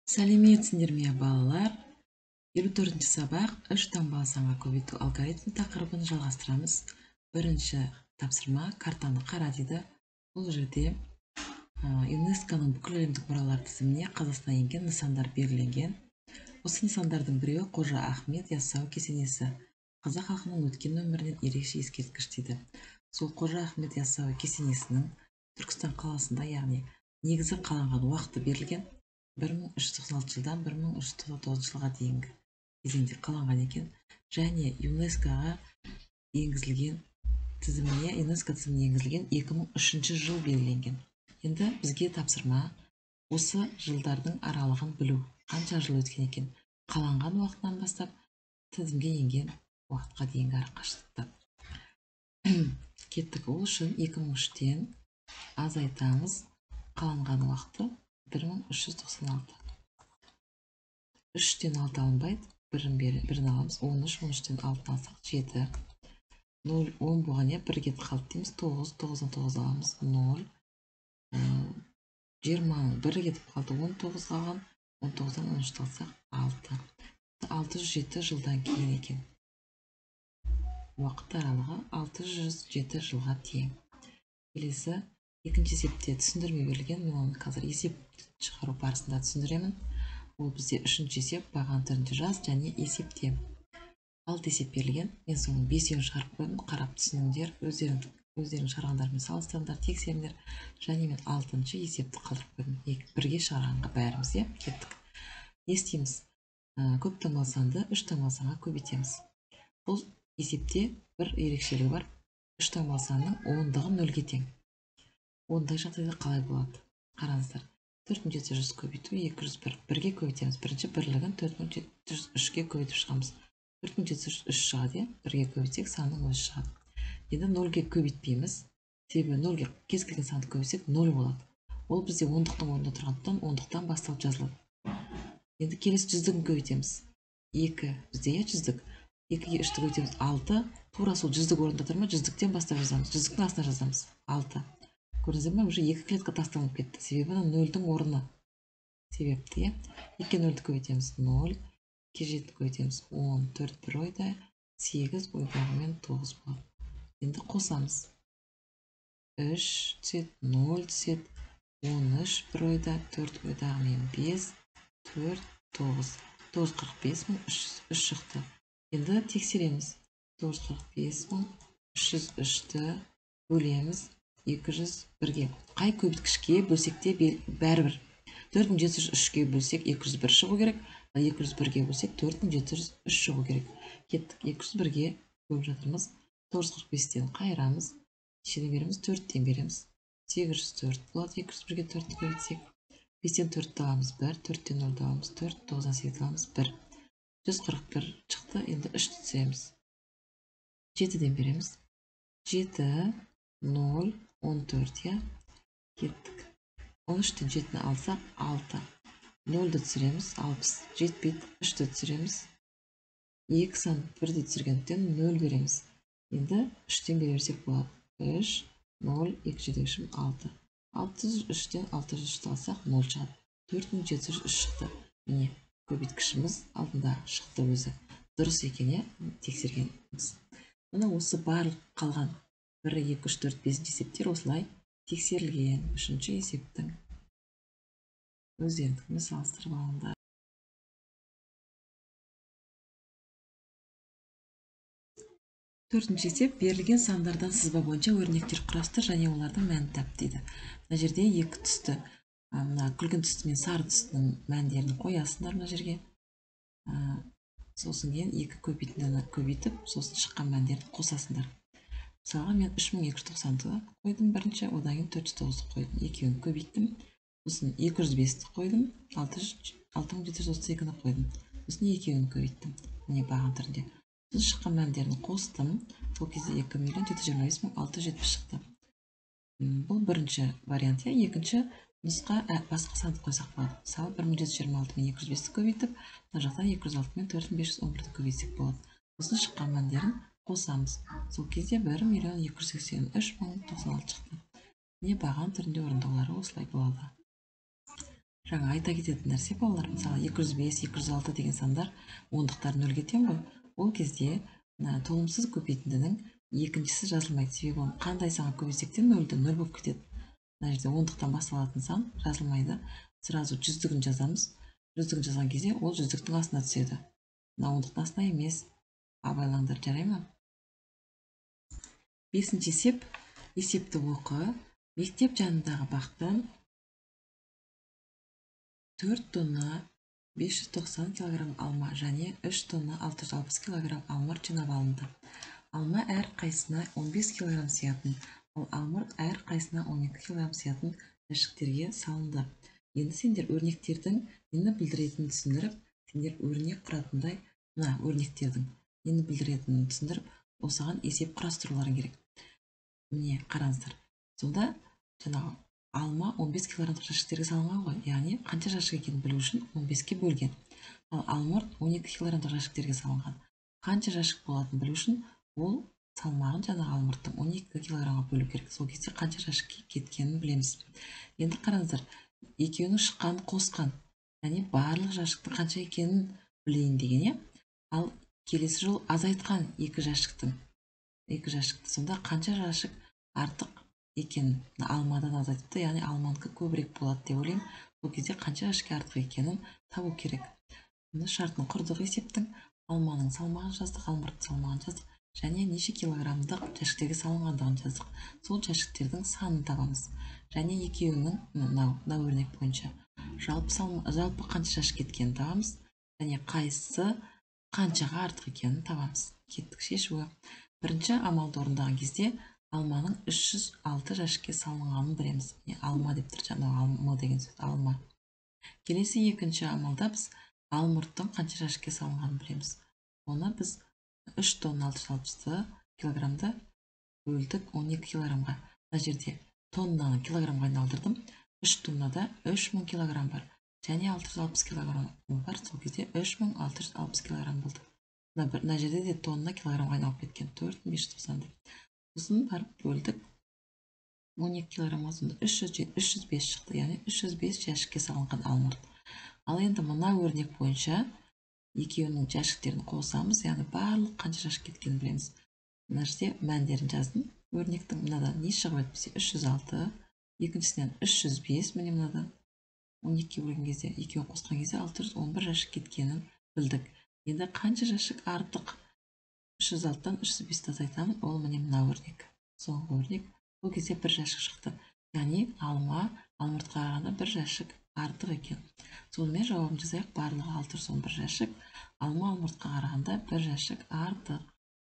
Сәлеметсіңдер ме балалар? 54-ші сабақ 3 таңбалы санға көбейту алгоритмі тақырыбын жалғастырамыз. Бірінші тапсырма картаны қара дейді. Бұл жерде ЮНЕСКО-ның бүкіләлемдік мұралар тізіміне Қазақстан енген нысандар белгіленген. Осы нысандардың біреуі Қожа Ахмет Яссауи кесенесі. Қазақ халқының өткен өмірінен ерекше ескерткіш дейді. Сол Қожа Ахмет Яссауи кесенесінің Түркістан қаласында, яғни негізі қаланған уақыты берілген. 1396 жылдан 1399 жылға дейінгі кезеңде қаланған екен, және ЮНЕСКО-ға енгізілген тізіміне, ЮНЕСКО тізіміне енгізілген 2003 жыл белгіленген. Енді бізге тапсырма осы жылдардың аралығын білу, қанша жыл өткен екен, қаланған уақытынан бастап тізімге енген уақытқа дейінгі арақашықтықты. Кеттік. Ол үшін 2003-тен азайтамыз. Қаланған уақыты 1396. 3-тен 6 алынбайды, бірін аламыз. 13, 13-тен 6 алсақ 7. 0, 10 болған, 1 кетіп қалды дейміз. 9, 9-дан 9 аламыз. 0. 20-ның 1 кетіп қалды. 19 қалған. 19-дан 13 алсақ 6. 607 жылдан кейін екен. Уақыт аралығы 607 жылға тең. Келесі екінші есепте түсіндірме берілген. Мен оны қазір есеп шығару барысында түсіндіремін. Ол бізде үшінші есеп баған түрінде жаз және есепте. 6 есеп берілген. Мен соның 5-еуін шығарып қойдым. Қарап түсініңдер, өздерің шығарғандармен салыстырыңдар, тексеріңдер. Және мен 6-шы есепті қалдырып қойдым. Бірге шығарғанға бәріміз. Кеттік. Не істейміз? Көп таңбалы санды 3 таңбалы санға көбейтеміз. Бұл есепте бір ерекшелігі бар. 3 таңбалы санның ондығы 0-ге тең. Ондай жағдайда қалай болады? Қараңыздар. 4700 көбейту 201. Бірге көбейтеміз. Бірінші бірлігін 4703-ге көбейтіп шығамыз. 4703 шығады. Бірге көбейтсек санның өзі шығады. Енді 0-ге көбейтпейміз. Себебі 0-ге кез келген санды көбейтсек 0 болады. Ол бізде ондықтың орнында тұрғандықтан ондықтан басталып жазылады. Енді келесі жүздігін көбейтеміз. 2 бізде жүздік. 2-ге 3-ті көбейтеміз 6. Тура сол жүздік орнында тұр ма? Жүздіктен бастап жазамыз. Жүздіктің астына жазамыз 6. Көрдіңіздер ме? Уже 2 клетка тасталынып кетті. Себебі 0-дің орны себепті. 2-ге 0-ді көбейтеміз 0. 2-ге 7-ді көбейтеміз 10. 4 бір ойда 8 ойдағымен 9 болады. Енді қосамыз. 3 түсет, 0 түсет, 13 бір ойда, 4 ойдағымен 5, 4, 9. 945.303 шықты. Енді тексереміз. 945.303-ті бөлеміз 201-ге. Қай көбіткішке бөлсекте бәрібір. 4703-ге бөлсек 201 шығу керек, 201-ге бөлсек 4703 шығу керек. Кеттік. 201-ге бөліп жатырмыз. 945-тен қайырамыз. Нешеден береміз? 4-тен береміз. 804 болады. 201-ге 4-ті көбейтсек. 5-тен 4-ті аламыз 1, 4-тен 0-ді аламыз 4, 9-дан 8-ді аламыз 1. 141 шықты. Енді 3-ті түсіреміз. 7-ден береміз. 7, 0, 14, кеттік. 13-тен 7-ні алсақ 6. 0-ді түсіреміз 60. Жетпейді. 3-ті түсіреміз. 2 сан 1-ді түсіргендіктен 0 береміз. Енді 3-тен берерсек болады. 3, 0, 2 жетекшім 6. 603-тен 603-ті алсақ 0 шығады. 4703 шықты. Міне, көбейткішіміз алдында шықты өзі. Дұрыс екен, тексергеніміз. Мына осы барлық қалған 1, 2, 3, 4, 5 есептер осылай тексерілген. 3-ші есептің өздеріңдікімен салыстырып алыңдар. 4-ші есеп берілген сандардан сызба бойынша өрнектер құрастыр және олардың мәнін тап дейді. Мына жерде екі түсті, мына күлгін түсті мен сары түстінің мәндерін қоясыңдар мына жерге. Сосын кейін екі көбейтіндіні көбейтіп, сосын шыққан мәндерін қосасыңдар. Мысалға мен 3290-ды қойдым бірінші, одан кейін 409-ды қойдым. Екеуін көбейттім. Сосын 205-ді қойдым, 6732-ні қойдым. Сосын екеуін көбейттім. Міне баған түрінде. Сосын шыққан мәндерін қостым. Сол кезде 2.725.670 шықты. Бұл бірінші вариант. Екінші нұсқа басқа санды қойсақ болады. Мысалы 1726-205-ді көбейтіп, мына жақтан 206-4511-ді көбейтсек болады. Сосын шыққан мәндерін қосамыз. Сол кезде 1.283.096 шықты. Не баған түрінде орындаулары осылай болады. Жаңа айта кететін нәрсе балалар, мысалы 205, 206 деген сандар ондықтар нөлге тең ғой. Ол кезде толымсыз көбейтіндінің екіншісі жазылмайды. Себебі оны қандай санға көбейтсек те нөл болып кетеді. Мына жерде ондықтан басталатын сан жазылмайды. Сразу жүздігін жазамыз. Жүздігін жазған кезде ол жүздіктің астына түседі. Мына ондықтың астына емес. Абайлаңдар, жарай ма? 5-ші есеп. Есепті оқы. Мектеп жанындағы бақтан 4 тонна 590 кг алма және 3 тонна 660 кг алмұрт жинап алынды. Алма әр қайсына 15 кг сиятын, ал алмұрт әр қайсына 12 кг сиятын жәшіктерге салынды. Енді сендер өрнектердің нені білдіретінін түсіндіріп, сендер өрнек құратындай, мына өрнектердің нені білдіретінін түсіндіріп, осыған есеп құрастыруларың керек. Міне қараңыздар. Сонда жаңағы алма 15 килограммдық жәшіктерге салынған ғой, яғни қанша жәшік екенін білу үшін 15-ке бөлген. Ал алмұрт 12 килограммдық жәшіктерге салынған. Қанша жәшік болатынын білу үшін ол салмағын жаңағы алмұрттың 12 килограммға бөлу керек. Сол кезде қанша жәшікке кеткенін білеміз. Енді қараңыздар, екеуінің шыққанын қосқан, яғни барлық жәшіктің қанша екенін білейін деген, ал келесі жол азайтқан екі жәшікті. Сонда қанша жәшік артық екенін алмадан азайтыпты, яғни алманікі көбірек болады деп ойлаймын. Бұл кезде қанша жәшікке артық екенін табу керек. Шартын құрдық есептің. Алманың салмағын жаздық, алмұрттың салмағын жаздық және неше килограммдық жәшіктерге салынғандығын жаздық. Сол жәшіктердің санын табамыз. Және екеуінің мына өрнек бойынша жалпы қанша жәшік кеткенін табамыз және қайсысы қаншаға артық екенін табамыз. Кеттік шешуі. Бірінші амалды орындаған кезде алманың 306 жәшікке салынғанын білеміз. Алма деп тұр, жаңағы алма деген сөз, алма. Келесі екінші амалда біз алмұрттың қанша жәшікке салынғанын білеміз. Оны біз 3 тонна 660 килограммды бөлдік 12 килограммға. Мына жерде тоннаны килограммға айналдырдым. 3 тоннада 3000 килограмм бар. Және 660 килограмм бар. Сол кезде 3660 килограмм болды. Мына жерде де тонна килограммға айналып кеткен. 4590 деп. Сосын барып бөлдік 12 килограммға, сонда 305 шықты. Яғни 305 жәшікке салынған алмұрт. Ал енді мына өрнек бойынша екеуінің жәшіктерін қосамыз, яғни барлық қанша жәшік кеткенін білеміз. Мына жерде мәндерін жаздым. Өрнектің мынадан не шығып өтпесе 306, екіншісінен 305, міне мынадан 12-ке бөлген кезде, екеуін қосқан кезде 611 жәшік кеткенін білдік. Енді қанша жәшік артық? 306-дан 305-ті азайтамын, ол міне мына өрнек. Соңғы өрнек. Бұл кезде бір жәшік шықты. Яғни алма алмұртқа қарағанда бір жәшік артық екен. Сонымен жауабын жазайық, барлығы 611 жәшік, алма алмұртқа қарағанда бір жәшік артық.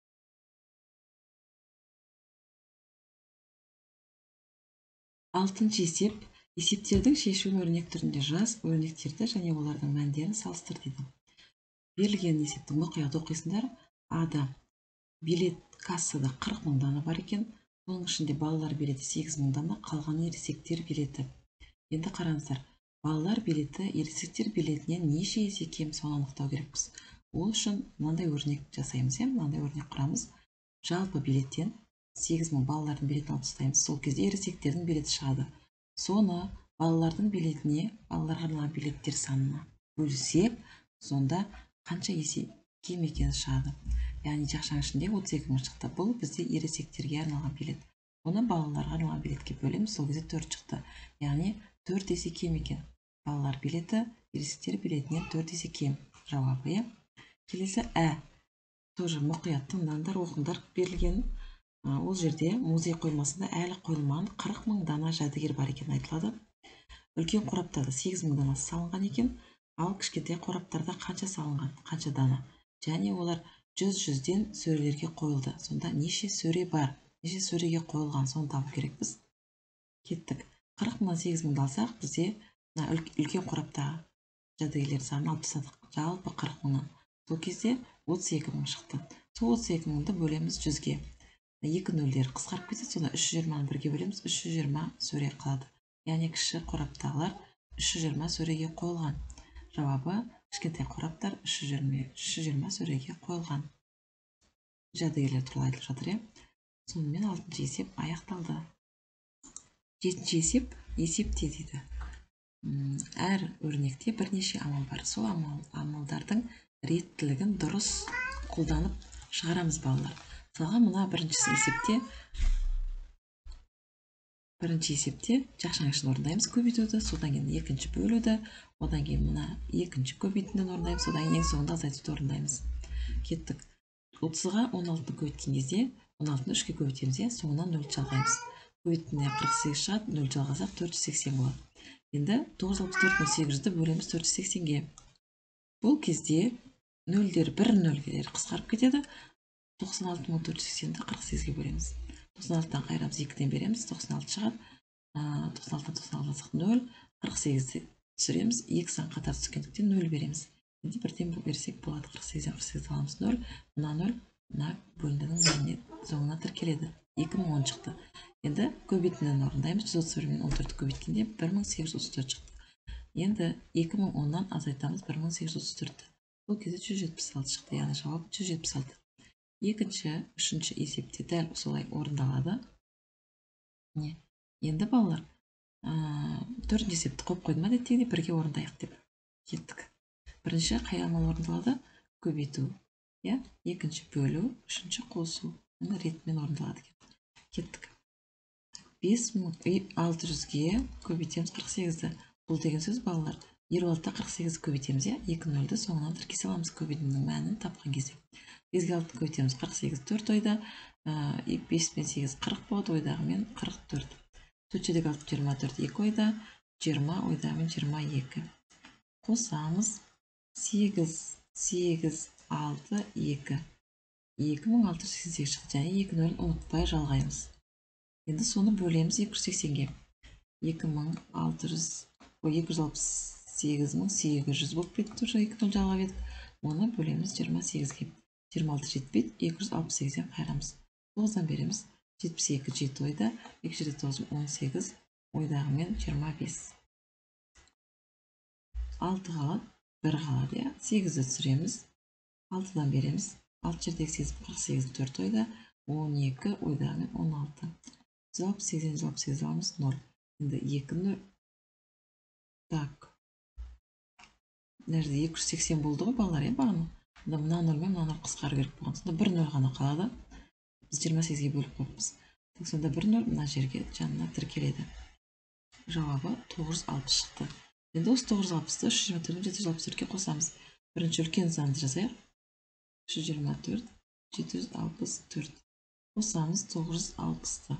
6-ші есеп. Есептердің шешуін өрнек түрінде жаз, өрнектерді және олардың мәндерін салыстыр дейді. Берілген есепті мұқият оқисыңдар. Ада билет кассада 40 000 дана бар екен. Оның ішінде балалар билеті 8 000 дана, қалған ересектер билеті. Енді қараңыздар, балалар билеті ересектер билетінен неше есе кем, соны анықтау керекпіз. Ол үшін мынандай өрнек жасаймыз, мынандай өрнек құрамыз. Жалпы билеттен 8 000 балалардың билетін алып тастаймыз. Сол кезде ересектердің билеті шығады. Соны балалардың билетіне, балаларға арналған билеттер санына бөлсек, сонда қанша есе кем екені шығады. Яғни жақшаның ішінде 32 000 шықты. Бұл бізде ересектерге арналған билет. Оны балаларға арналған билетке бөлеміз, сол кезде 4 шықты. Яғни 4 есе кем екен. Балалар билеті ересектер билетінен 4 есе кем. Жауабы. Келесі тоже мұқият тыңдаңдар, оқыңдар. Берілген ол жерде музей қоймасында әлі қойылмаған 40 000 дана жәдігер бар екен айтылады. Үлкен қораптарда 8 000 данасы салынған екен, ал кішкентай қораптарда қанша салынған, қанша дана. Және олар 100-100-ден сөрелерге қойылды. Сонда неше сөре бар, неше сөреге қойылған, соны табу керекпіз. Кеттік. 40 000-нан 8 000-ды алсақ, бізде үлкен қораптағы жәдігерлер санын алып тастадық. Жалпы 40 000-нан. Сол кезде 32 000 шықты. Сол 32 000-ды бөлеміз 100-ге. 2 нөлдер қысқарып кетеді, сонда 320-ны бірге бөлеміз, 320 сөре қалады. Яғни кіші қораптағылар 320 сөреге қойылған. Жауабы кішкентай қораптар 320 сөреге қойылған. Жәдігерлер туралы айтылып жатыр. Сонымен 6-ші есеп аяқталды. 7-ші есеп, есепте дейді. әр өрнекте бірнеше амал бар. Сол амалдардың реттілігін дұрыс қолданып шығарамыз балалар. Мысалға мына бірінші есепте жақшаңышын орындаймыз көбейтуді, содан кейін екінші бөлуді, одан кейін мына екінші көбейтіндіні орындаймыз, содан кейін ең соңында азайтуды орындаймыз. Кеттік. 30-ға 16-ны көбейткен кезде 16-ны 3-ке көбейтеміз, соңынан 0 жалғаймыз. Көбейтінден 48 шығады, 0 жалғасақ 480 болады. Енді 964.800-ді бөлеміз 480-ге. Бұл кезде 0-дер 1-0-дер қысқарып кетеді. 96.480-ді 48-ге бөлеміз. 96-дан қайырамыз, 2-ден береміз, 96 шығады. 96-дан 96 алсақ 0, 48-ді түсіреміз, 2 сан қатар түскендіктен 0 береміз. Енді бірден берсек болады, 48-ден 48 аламыз 0, мына 0, мына бөліндінің мәніне соңына тіркеледі. 2010 шықты. Енді көбейтіндіні орындаймыз, 131 мен 14-ті көбейткенде 1834 шықты. Енді 2010-нан азайтамыз 1834-ті. Бұл кезде 176 шықты, яғни жауап 176. Екінші, үшінші есепте дәл солай орындалады. Енді балалар, төртінші есепті қойып қойдым әдеттегідей, бірге орындайық деп кеттік. Бірінші қай амал орындалады? Көбейту. Екінші бөлу, үшінші қосу. Мұны ретімен орындалады. Кеттік. 5600-ге көбейтеміз 48-ді. Бұл деген сөз балалар. 26-та 48-ді көбейтеміз, 2-0-ді соңынан тіркесе аламыз көбейтудің мәнін тапқан кезде. 5-ге 6-ды көбейтеміз 48 4 ойда, 5 пен 8 40 болады, ойдағымен 44. 4-дегі 6 24 2 ойда, 20 ойдағымен 22. Қосамыз 8 8 6 2. 2688 шықты, және 2-0 ұмытпай жалғаймыз. Енді соны бөлеміз 280-ге. 268.800 болып кетті, 2-0 жалғап едік. Оны бөлеміз 28-ге. 26 жетпейді, 268-ден қайырамыз. 9-дан береміз, 72 7 ойда, 2 9 18 ойдағымен 25. 6 қалады, 1 қалады, 8-ді түсіреміз, 6-дан береміз, 6 8 48 4 ойда, 12 ойдағымен 16. 168 аламыз 0. Енді 2-0. Так. Нәрде 280 болды ғой балалар, бағана. Мына 0 мен мына 0 қысқару керек болған. Сонда 1-0 ғана қалады. Біз 28-ге бөліп қойыппыз. Сонда 1-0 мына жерге жанына тіркеледі. Жауабы 960 шықты. Енді осы 960-ты 324-ден 764-ге қосамыз. Бірінші үлкен санды жазайық. 324 764. Қосамыз 960-ты.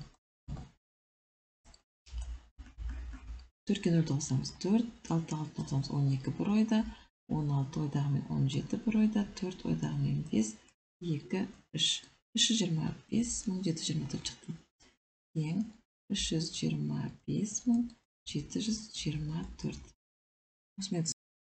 4-ке 0 қосамыз 4, 6-6 қосамыз 12 бір ойда, 16 ойдағымен 17 бір ойда, 4 ойдағымен 5, 2, 3. 325.724 шықты. Ең 325.724. Осымен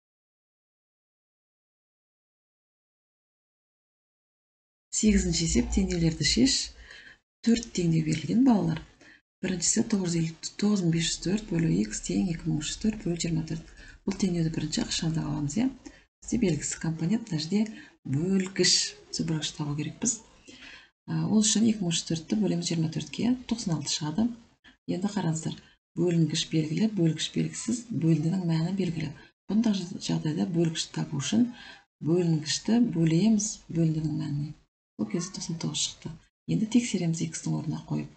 8-ші есеп теңдеулерді шеш. 4 теңдеу берілген балалар. Біріншісі 9504 бөлу x тең 2304 бөлу 24. Бұл теңдеуді бірінші ықшамдап аламыз. Бізде белгісіз компонент, мына жерде бөлгіш, бөлгіш табу керекпіз. Ол үшін 2304-ті бөлеміз 24-ке, 96 шығады. Енді қараңыздар, бөлінгіш белгілі, бөлгіш белгісіз, бөліндінің мәні белгілі. Бұндай жағдайда бөлгішті табу үшін бөлінгішті бөлеміз бөліндінің мәніне. Бұл кезде 99 шықты. Енді тексереміз x-дің орнына қойып.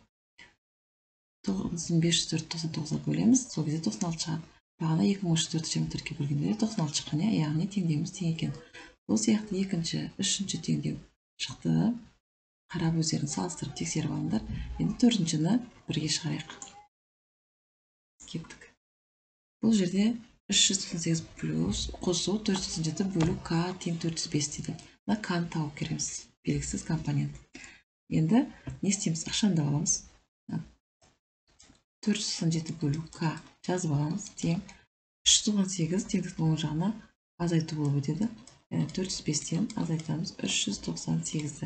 9504-99-ға бөлеміз, сол кезде 96 шығады. Бағана 2304-24-ке бөлгенде 96 шыққан, яғни теңдеуіміз тең екен. Бұл сияқты екінші, үшінші теңдеу шықты. Қарап өздерін салыстырып тексеріп алыңдар. Енді төртіншіні бірге шығарайық. Кеттік. Бұл жерде 398 плюс қосу 497 бөлу k тең 405 дейді. Мына k-ны тауып кереміз. Белгісіз компонент. Енді не істейміз? Ықшамдап аламыз. 497 бөлу k жазып аламыз. Тең 398 теңдіктің оң жағына азайту болып өтеді. 405-тен азайтамыз 398-ді.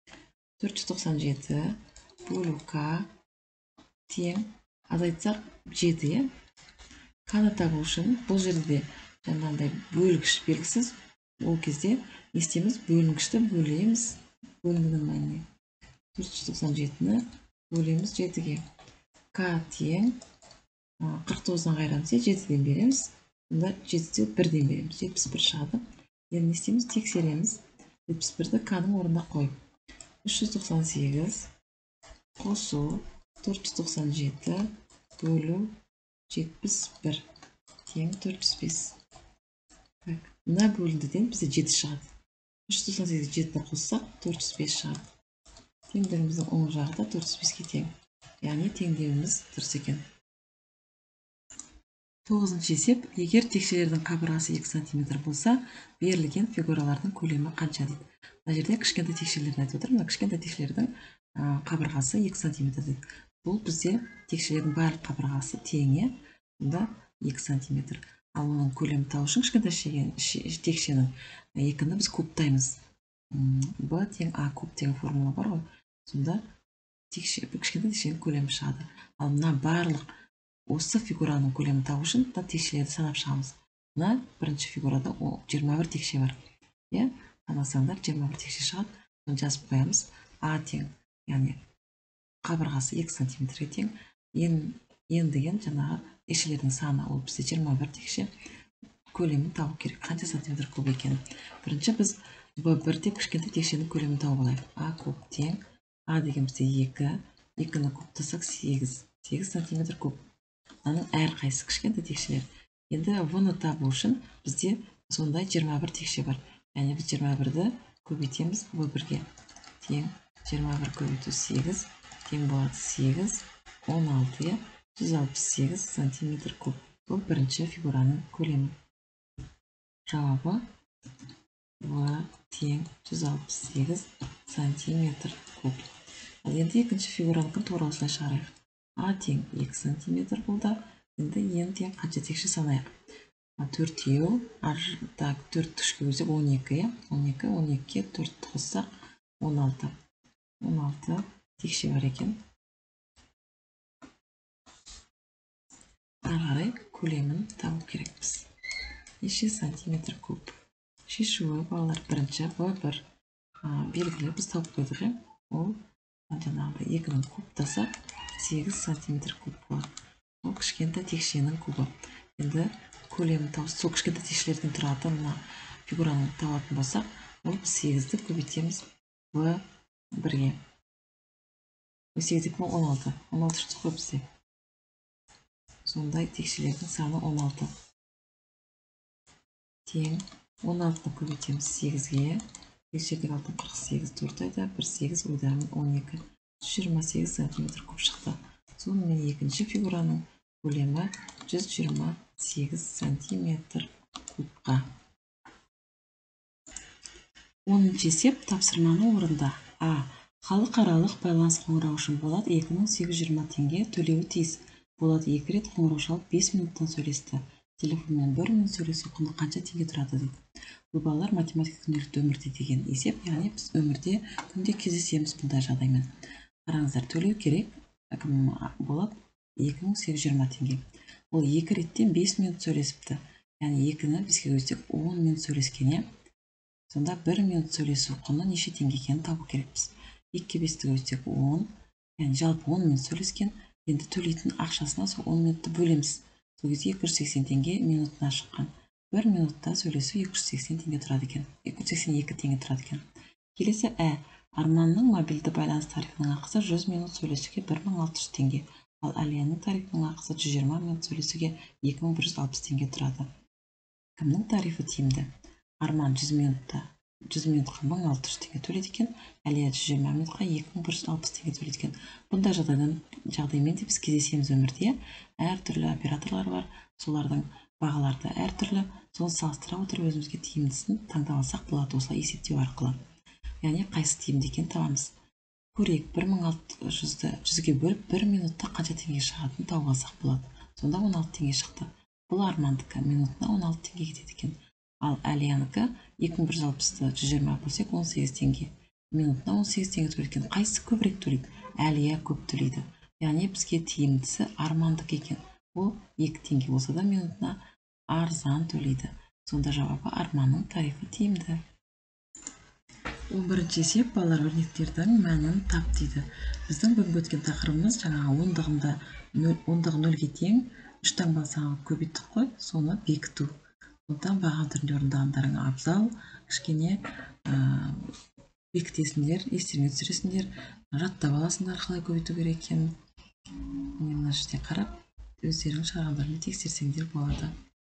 497 бөлу k тең азайтсақ 7. K-ны табу үшін бұл жерде жаңағыдай бөлгіш белгісіз. Ол кезде не істейміз? Бөлінгішті бөлеміз бөлінгінің мәніне. 497-ні бөлеміз 7-ге. K тең 49-дан қайырамыз, 7-ден береміз. Онда 7-де 1-ден береміз, 71 шығады. Енді не істейміз? Тексереміз. 71-ді к-ның орнына қойып, 398 қосу 497 бөлу 71 тең 405. Мына бөліндіден бізде 7 шығады. 398-ді 7-ді қоссақ 405 шығады. Теңдігіміздің оң жағы да 405-ке тең. Яғни теңдеуіміз дұрыс екен. 9-шы есеп. Егер текшелердің қабырғасы 2 см болса, берілген фигуралардың көлемі қанша дейді. Мына жерде кішкентай текшелерді айтып отыр. Мына кішкентай текшелердің қабырғасы 2 см дейді. Бұл бізде текшелердің барлық қабырғасы тең, онда 2 см. Ал оның көлемін табу үшін кішкентай текшенің екіні біз кубтаймыз. Б тең А куб деген формула бар ғой. Сонда кішкентай текшенің көлемі шығады. Ал мына барлық осы фигураның көлемін табу үшін текшелерді санап шығамыз. Мына бірінші фигурада 21 текше бар. Санасаңдар 21 текше шығады. Оны жазып қоямыз. А тең, яғни қабырғасы 2 см-ге тең. Ен деген жаңағы текшелердің саны, ол бізде 21 текше. Көлемін табу керек. Қанша сантиметр куб екенін. Бірінші біз Б1 деп кішкентай текшенің көлемін тауып алайық. А куб тең. А деген бізде 2. 2-ні кубтасақ 8 сантиметр куб. Аның әр қайсы кішкентай текшелер. Енді В-ны табу үшін бізде сондай 21 текше бар. Яғни біз 21-ді көбейтеміз В1-ге. Тең 21 көбейту 8 тең болады 8, 16, 168 сантиметр куб. Бұл бірінші фигураның көлемі. Жауабы В тең 168 сантиметр куб. Ал енді екінші фигураның тура осылай шығарайық. А тең 2 сантиметр болды. Енді ен тең қанша текше санайық. 4-еу, 4 түшке өзіп 12, 12-ке 4 қоссақ 16. 16 текше бар екен. Ары көлемін табу керекпіз. Неше сантиметр куб. Шешуі балалар бірінші В1 белгілі біз тауып қойдық. Ол жаңағыда 2-ні кубтасақ 8 сантиметр куб болады. Ол кішкентай текшенің кубы. Енді көлемін тауып, сол кішкентай текшелерден тұратын мына фигураны табатын болсақ, ол 8-ді көбейтеміз В1-ге. 8 деп 16. 16 шықты қой бізде. Сондай текшелердің саны 16. Тең 16-ны көбейтеміз 8-ге. 8-ге 48 4 айда 1-8 ойдарымен 12. 128 сантиметр куб шықты. Сонымен екінші фигураның көлемі 128 сантиметр кубқа. 10-шы есеп. Тапсырманы орында. А. Халықаралық байланыс қоңырау үшін Болат 2820 теңге төлеуі тиіс. Болат 2 рет қоңырау шалып 5 минуттан сөйлесті. Телефонмен 1 минут сөйлесу құны қанша теңге тұрады дейді. Бұл балалар математика күнделікті өмірде деген есеп, яғни біз өмірде күнде кездесеміз бұндай жағдаймен. Қараңыздар, төлеу керек. Болат 2820 теңге. Ол 2 реттен 5 минут сөйлесіпті. Яғни 2-ні бізге өздік 10 минут сөйлескен. Сонда 1 минут сөйлесу құны неше теңге екенін табу керекпіз. 2-ге 5-ті өздік 10, яғни жалпы 10 минут сөйлескен. Енді төлейтін ақшасына сол 10 минутты бөлеміз. Сол кезде 280 теңге минутына шыққан. 1 минутта сөйлесу 280 теңге тұрады екен. 282 теңге тұрады екен. Келесі Ә. Арманның мобильді байланыс тарифінің ақысы 100 минут сөйлесуге 1600 теңге. Ал Әлияның тарифінің ақысы 120 минут сөйлесуге 2160 теңге тұрады. Кімнің тарифі тиімді? Арман 100 минутқа 1600 теңге төлейді екен. Әлия 120 минутқа 2160 теңге төлейді екен. Бұндай жағдаймен де біз кездесеміз өмірде. Әртүрлі операторлар бар. Солардың бағаларды әртүрлі. Соны салыстыра отырып өзімізге тиімдісін таңдап алсақ болады, осылай есептеу арқылы. Яғни қайсы тиімді екенін табамыз. Көрейік, 1600-ді 100-ге бөліп 1 минутта қанша теңге шығатынын тауып алсақ болады. Сонда 16 теңге шықты. Бұл Армандікі минутына 16 теңге кетеді екен. Ал Әлиянікі 2160-ды 120 бөлсек 18 теңге. Минутына 18 теңге төлейді. Қайсысы көбірек төлейді? Әлия көп төлейді. Яғни бізге тиімдісі Армандық екен. Ол 2 теңге болса да минутына арзан төлейді. Сонда жауабы Арманның тарифі тиімді. 11-ші есеп. Балалар өрнектердің мәнін тап дейді. Біздің бүгінгі өткен тақырыбымыз жаңағы ондығы 0-ге тең, үш таңба санын көбейттік қой, соны бекіту. Сондықтан баған түрінде орындағандарың абзал, кішкене бекітесіңдер, естеріңе түсіресіңдер, жаттап аласыңдар қалай көбейту керек екенін. Мына жерде қарап, өздерің шығарғандарыңды тексерсеңдер болады.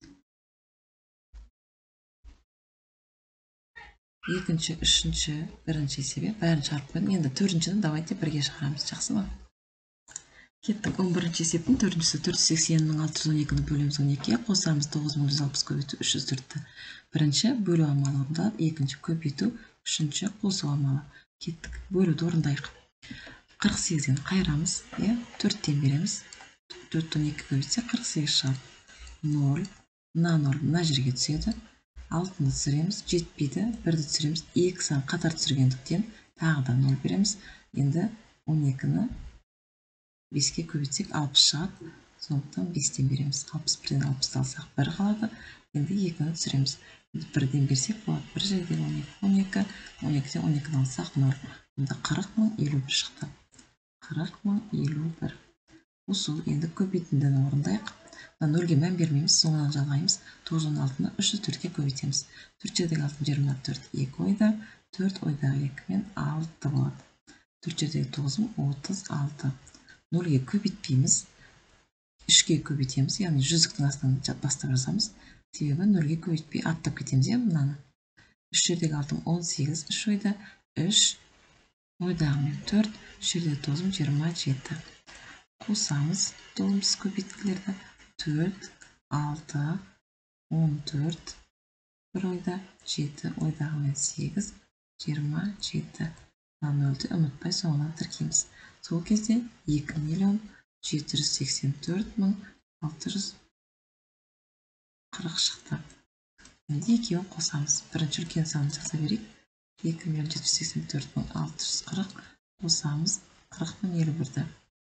Екінші, үшінші, бірінші есебе бәрін шығарып қойдым. Енді төртіншіні давайте бірге шығарамыз, жақсы ма? Кеттік 11-ші есептің төртіншісі 480-612-ні бөлеміз 12-ге, қосамыз 9160 көбейту 304-ті. Бірінші бөлу амалы орындалып, екінші көбейту, үшінші қосу амалы. Кеттік, бөлуді орындайық. 48-ден қайырамыз, 4-тен береміз. 4-тен 2 көбейтсе 48 шығады. 0, мына жерге түседі. 6-ны түсіреміз, жетпейді, 1-ді түсіреміз, 2 сан қатар түсіргендіктен тағы да 0 береміз. Енді 12-ні 5-ке көбейтсек 60 шығады. Сондықтан 5-тен береміз. 61-ден 60-ды алсақ 1 қалады. Енді 2-ні түсіреміз. 1-ден берсек болады. 1 жерде 12, 12-ден 12-ні алсақ 0. Онда 40.051 шықты. 40.051. Осы енді көбейтіндіні орындайық. 0-ге мән бермейміз, соңынан жалғаймыз. 96-ны 304-ге көбейтеміз. 4 жердегі 6, 24, 2 ойда, 4 ойдағы 2 мен 6 болады. 4 жердегі 9, 36. 0-ге көбейтпейміз, 3-ге көбейтеміз, яғни жүздіктің астынан бастап жазамыз. Себебі 0-ге көбейтпей аттап кетеміз, мынаны. 3 жердегі 6, 18, 3 ойда, 3 ойдағы мен 4, 3 жердегі 9, 27. Қосамыз толымсыз көбейткілерді. 4, 6, 14, 1 ойда, 7 ойдағы мен 8, 27. 0-ді ұмытпай соңынан тіркейміз. Сол кезде 2.784.640 шықты. Енді екеуін қосамыз. Бірінші үлкен санын жаза берейік. 2.784.640 қосамыз 40.051-ді.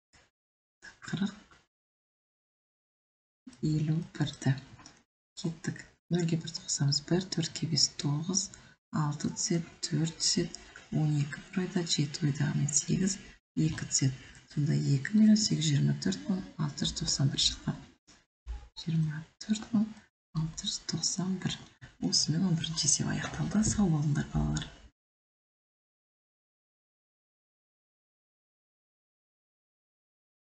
40.051-ді. Кеттік. 0-ге 1-ді қосамыз 1, 4-ге 5, 9, 6 түсет, 4 түсет, 12 бір ойда, 7 ойдағы мен 8, 2 түсет. Сонда 2.824.691 шықты. 24.691. Осымен 11-ші есеп аяқталды. Сау болыңдар балалар.